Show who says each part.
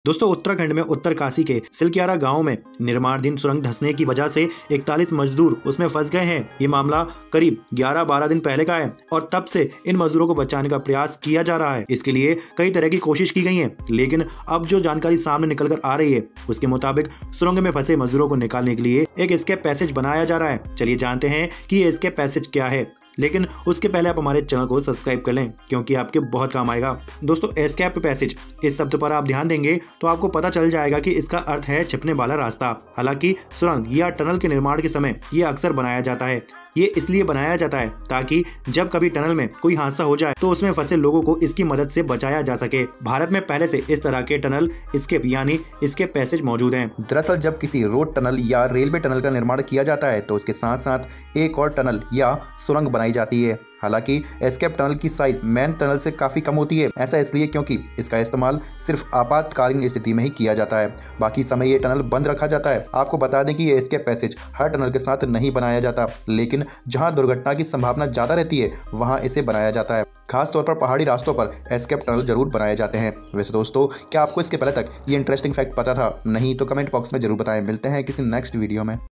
Speaker 1: दोस्तों उत्तराखंड में उत्तरकाशी के सिलक्यारा गांव में निर्माणाधीन सुरंग धंसने की वजह से 41 मजदूर उसमें फंस गए हैं। ये मामला करीब 11-12 दिन पहले का है और तब से इन मजदूरों को बचाने का प्रयास किया जा रहा है। इसके लिए कई तरह की कोशिश की गई है, लेकिन अब जो जानकारी सामने निकल कर आ रही है उसके मुताबिक सुरंग में फंसे मजदूरों को निकालने के लिए एक एस्केप पैसेज बनाया जा रहा है। चलिए जानते हैं कि ये एस्केप पैसेज क्या है, लेकिन उसके पहले आप हमारे चैनल को सब्सक्राइब कर लें क्योंकि आपके बहुत काम आएगा। दोस्तों एस्केप पैसेज इस शब्द पर आप ध्यान देंगे तो आपको पता चल जाएगा कि इसका अर्थ है छिपने वाला रास्ता। हालांकि सुरंग या टनल के निर्माण के समय ये अक्सर बनाया जाता है। ये इसलिए बनाया जाता है ताकि जब कभी टनल में कोई हादसा हो जाए तो उसमें फंसे लोगों को इसकी मदद से बचाया जा सके। भारत में पहले से इस तरह के टनल एस्केप यानी एस्केप पैसेज मौजूद हैं।
Speaker 2: दरअसल जब किसी रोड टनल या रेलवे टनल का निर्माण किया जाता है तो उसके साथ साथ एक और टनल या सुरंग बनाई जाती है। हालांकि एस्केप टनल की साइज मेन टनल से काफ़ी कम होती है। ऐसा इसलिए क्योंकि इसका इस्तेमाल सिर्फ आपातकालीन स्थिति में ही किया जाता है, बाकी समय ये टनल बंद रखा जाता है। आपको बता दें कि ये एस्केप पैसेज हर टनल के साथ नहीं बनाया जाता, लेकिन जहां दुर्घटना की संभावना ज़्यादा रहती है वहां इसे बनाया जाता है। खासतौर पर पहाड़ी रास्तों पर एस्केप टनल जरूर बनाए जाते हैं। वैसे दोस्तों, क्या आपको इसके पहले तक ये इंटरेस्टिंग फैक्ट पता था? नहीं तो कमेंट बॉक्स में जरूर बताएं। मिलते हैं किसी नेक्स्ट वीडियो में।